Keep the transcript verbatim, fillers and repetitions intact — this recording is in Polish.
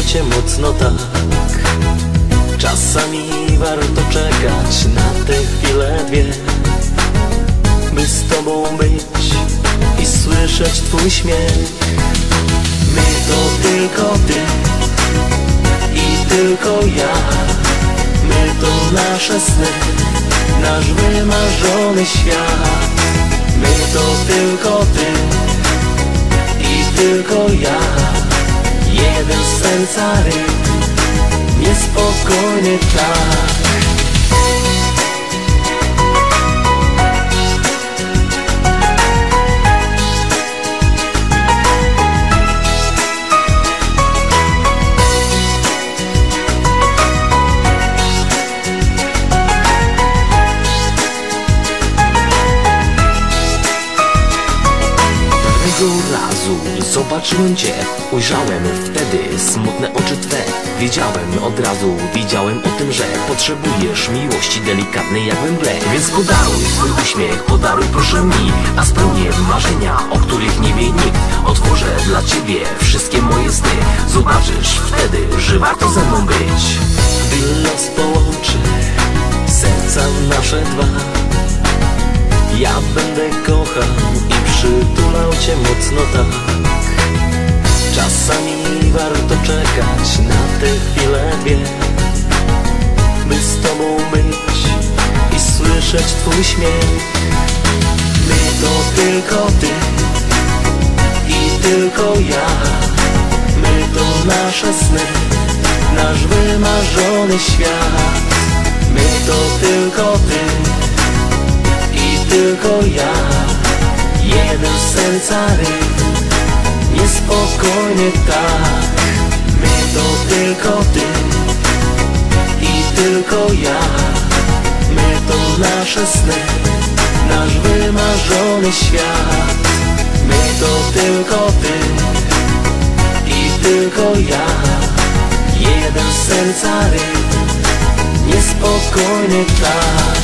cię mocno tak. Czasami warto czekać na te chwile dwie, by z tobą być i słyszeć twój śmiech. My to tylko ty i tylko ja. My to nasze sny, nasz wymarzony świat. My to tylko ty i tylko ja. Jeden z serca rytm, niespokojnie tak. Razu zobaczyłem cię, ujrzałem wtedy smutne oczy twe. Wiedziałem od razu, wiedziałem o tym, że potrzebujesz miłości delikatnej jak we mgle. Więc podaruj swój uśmiech, podaruj proszę mi, a spełnię marzenia, o których nie wie nikt. Otworzę dla ciebie wszystkie moje sny. Zobaczysz wtedy, że warto ze mną być. Gdy los połączy serca nasze dwa, ja będę kochał i przytulał cię mocno tak. Czasami warto czekać na te chwile dwie, by z tobą być i słyszeć twój śmiech. My to tylko ty i tylko ja. My to nasze sny, nasz wymarzony świat. My to tylko ty i tylko ja. Jeden z serca rytm, niespokojnie tak. My to tylko ty i tylko ja. My to nasze sny, nasz wymarzony świat. My to tylko ty i tylko ja. Jeden z serca rytm, niespokojnie tak.